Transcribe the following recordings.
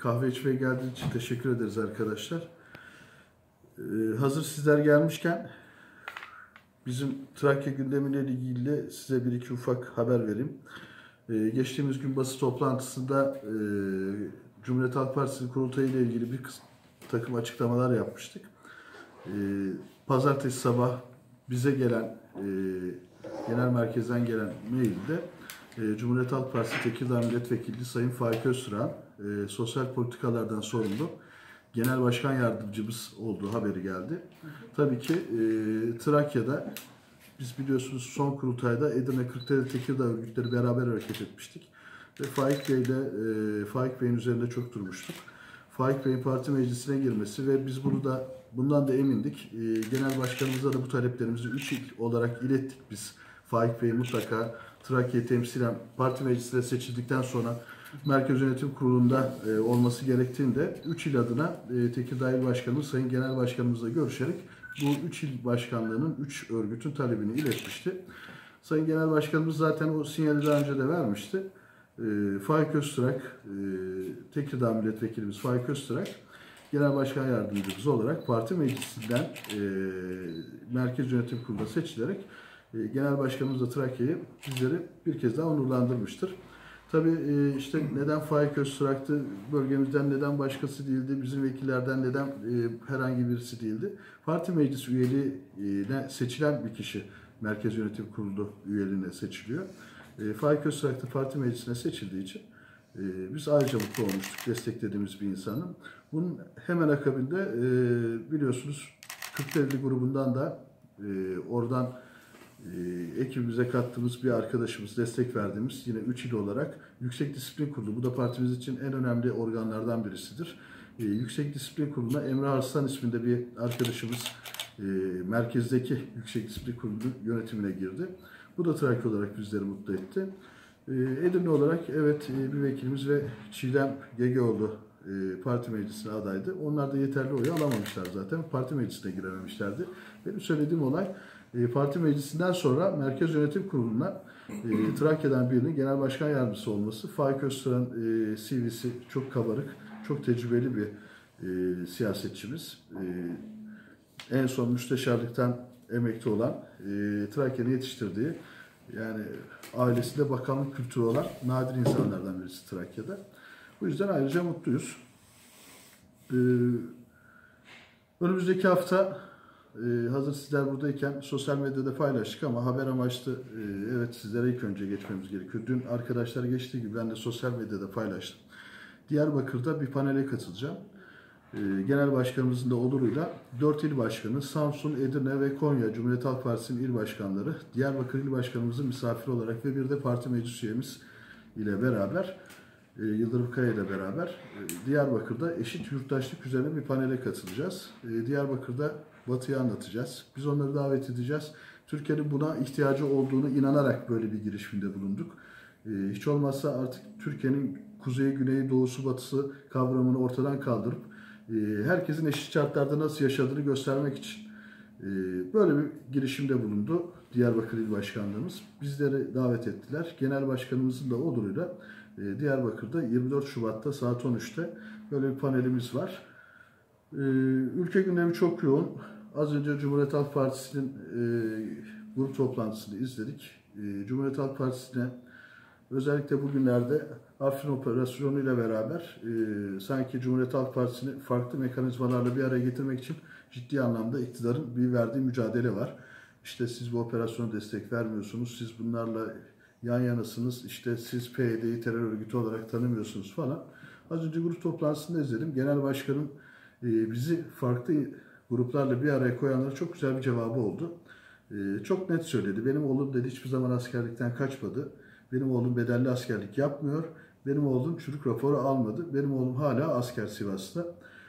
Kahve içmeye geldiğiniz için teşekkür ederiz arkadaşlar. Hazır sizler gelmişken bizim Trakya gündemiyle ilgili size bir iki ufak haber vereyim. Geçtiğimiz gün basın toplantısında Cumhuriyet Halk Partisi kurultayı ile ilgili bir takım açıklamalar yapmıştık. Pazartesi sabah bize gelen, genel merkezden gelen mailde Cumhuriyet Halk Partisi Tekirdağ Milletvekili Sayın Faik Öztürk'ün sosyal politikalardan sorumlu Genel Başkan Yardımcımız olduğu haberi geldi. Tabii ki Trakya'da biz biliyorsunuz son kurultayda Edirne, Kırklareli, Tekirdağ örgütleri beraber hareket etmiştik. Ve Faik Bey'in üzerinde çok durmuştuk. Faik Bey'in parti meclisine girmesi ve biz bundan da emindik. Genel başkanımıza da bu taleplerimizi 3 il olarak ilettik biz. Faik Bey mutlaka Trakya'yı temsilen parti meclisine seçildikten sonra Merkez Yönetim Kurulu'nda olması gerektiğini de 3 il adına Tekirdağ İl Başkanımız Sayın Genel Başkanımızla görüşerek bu 3 il başkanlığının 3 örgütün talebini iletmişti. Sayın Genel Başkanımız zaten o sinyali daha önce de vermişti. Faik Öztürk, Tekirdağ Milletvekilimiz Faik Öztürk, Genel Başkan Yardımcımız olarak parti meclisinden Merkez Yönetim Kurulu'na seçilerek Genel Başkanımız da Trakya'yı bizleri bir kez daha onurlandırmıştır. Tabii işte neden Faik Öztürk'tü, bölgemizden neden başkası değildi, bizim vekillerden neden herhangi birisi değildi. Parti meclis üyeliğine seçilen bir kişi Merkez Yönetim Kurulu üyeliğine seçiliyor. Faik Öztürk de parti meclisine seçildiği için biz ayrıca mutlu olmuştuk, desteklediğimiz bir insanın. Bunun hemen akabinde biliyorsunuz Kırklareli grubundan da oradan ekibimize kattığımız bir arkadaşımız, destek verdiğimiz yine 3 il olarak Yüksek Disiplin Kurulu. Bu da partimiz için en önemli organlardan birisidir. Yüksek Disiplin Kurulu'na Emre Arslan isminde bir arkadaşımız merkezdeki Yüksek Disiplin Kurulu yönetimine girdi. Bu da Trakya olarak bizleri mutlu etti. Edirne olarak evet bir vekilimiz ve Çiğdem Gegeoğlu parti meclisine adaydı. Onlar da yeterli oyu alamamışlar zaten. Parti meclisine girememişlerdi. Benim söylediğim olay parti meclisinden sonra Merkez Yönetim Kurulu'na Trakya'dan birinin genel başkan yardımcısı olması. Faik Öztürk'ün CV'si çok kabarık, çok tecrübeli bir siyasetçimiz. En son müsteşarlıktan emekli olan, Trakya'nın yetiştirdiği, yani ailesinde bakanlık kültürü olan nadir insanlardan birisi Trakya'da. Bu yüzden ayrıca mutluyuz. Önümüzdeki hafta hazır sizler buradayken sosyal medyada paylaştık ama haber amaçlı evet sizlere ilk önce geçmemiz gerekiyor. Dün arkadaşlar geçtiği gibi ben de sosyal medyada paylaştım. Diyarbakır'da bir panele katılacağım. Genel Başkanımızın da oluruyla 4 il başkanı, Samsun, Edirne ve Konya Cumhuriyet Halk Partisi'nin il başkanları, Diyarbakır il başkanımızın misafir olarak ve bir de parti meclis üyemiz ile beraber, Yıldırım Kaya ile beraber Diyarbakır'da eşit yurttaşlık üzerine bir panele katılacağız. Diyarbakır'da Batı'yı anlatacağız. Biz onları davet edeceğiz. Türkiye'nin buna ihtiyacı olduğunu inanarak böyle bir girişimde bulunduk. Hiç olmazsa artık Türkiye'nin kuzeyi, güneyi, doğusu, batısı kavramını ortadan kaldırıp herkesin eşit şartlarda nasıl yaşadığını göstermek için böyle bir girişimde bulundu Diyarbakır İl Başkanlığımız. Bizleri davet ettiler. Genel Başkanımızın da oluruyla Diyarbakır'da 24 Şubat'ta saat 13'te böyle bir panelimiz var. Ülke gündemi çok yoğun. Az önce Cumhuriyet Halk Partisi'nin grup toplantısını izledik. Cumhuriyet Halk Partisi'ne özellikle bugünlerde Afrin operasyonu ile beraber sanki Cumhuriyet Halk Partisi'ni farklı mekanizmalarla bir araya getirmek için ciddi anlamda iktidarın bir verdiği mücadele var. İşte siz bu operasyona destek vermiyorsunuz, siz bunlarla yan yanasınız, işte siz PYD'yi terör örgütü olarak tanımıyorsunuz falan. Az önce grup toplantısında izledim. Genel Başkan'ın bizi farklı gruplarla bir araya koyanlara çok güzel bir cevabı oldu. Çok net söyledi. Benim oğlum dedi hiçbir zaman askerlikten kaçmadı. Benim oğlum bedelli askerlik yapmıyor. Benim oğlum çürük raporu almadı. Benim oğlum hala asker Sivas'ta.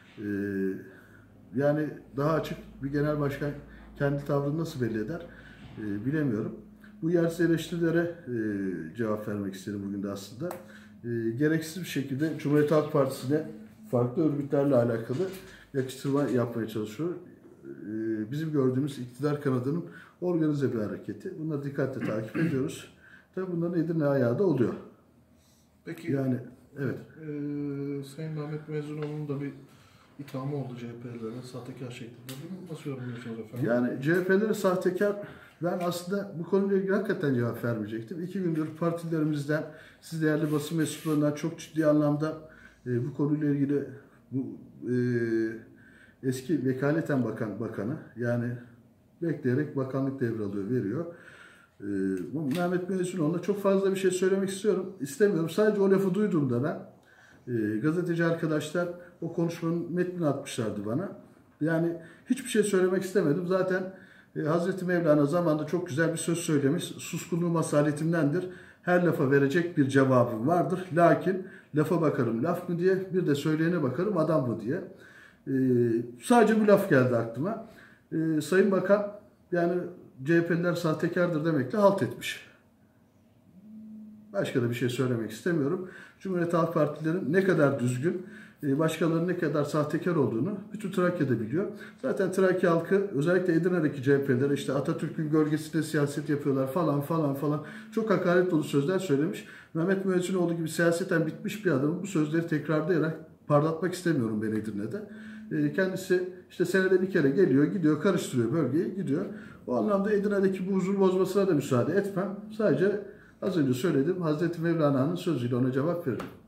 Yani daha açık bir genel başkan kendi tavrını nasıl belli eder bilemiyorum. Bu yersiz eleştirilere cevap vermek istedim bugün de aslında. Gereksiz bir şekilde Cumhuriyet Halk Partisi'ne farklı örgütlerle alakalı yakıştırma yapmaya çalışıyor. Bizim gördüğümüz iktidar kanadının organize bir hareketi. Bunları dikkatle takip ediyoruz. Tabii bunların Edirne ayağı da oluyor. Peki yani Evet. Sayın Mehmet Mezcunoğlu'nun da bir ithamı oldu CHP'lilere sahtekar şeklinde. Bunu nasıl yorumluyorsunuz efendim? Yani CHP'lere sahtekar, ben aslında bu konuyla ilgili hakikaten cevap vermeyecektim. 2 gündür partilerimizden, siz değerli basın mensuplarından çok ciddi anlamda bu konuyla ilgili bu eski vekaleten bakanı yani bekleyerek bakanlık devralıyor, veriyor. Bu Mehmet Mezcunoğlu'na çok fazla bir şey söylemek istemiyorum. Sadece o lafı duyduğumda ben gazeteci arkadaşlar o konuşmanın metnini atmışlardı bana. Yani hiçbir şey söylemek istemedim. Zaten Hazreti Mevlana zamanında çok güzel bir söz söylemiş. Suskunluğum asaletimdendir. Her lafa verecek bir cevabım vardır. Lakin lafa bakarım laf mı diye, bir de söyleyene bakarım adam mı diye. Sadece bu laf geldi aklıma. Sayın Bakan yani CHP'liler sahtekardır demekle halt etmiş. Başka da bir şey söylemek istemiyorum. Cumhuriyet Halk Partilerin ne kadar düzgün, başkalarının ne kadar sahtekar olduğunu bütün Trakya'da biliyor. Zaten Trakya halkı özellikle Edirne'deki CHP'lere işte Atatürk'ün gölgesinde siyaset yapıyorlar falan falan falan çok hakaret dolu sözler söylemiş. Mehmet Müezzinoğlu gibi siyaseten bitmiş bir adamın bu sözleri tekrarlayarak parlatmak istemiyorum ben Edirne'de. Kendisi işte senede bir kere geliyor, gidiyor, karıştırıyor bölgeyi, gidiyor. O anlamda Edirne'deki bu huzur bozmasına da müsaade etmem. Sadece az önce söyledim, Hazreti Mevlana'nın sözüyle ona cevap veririm.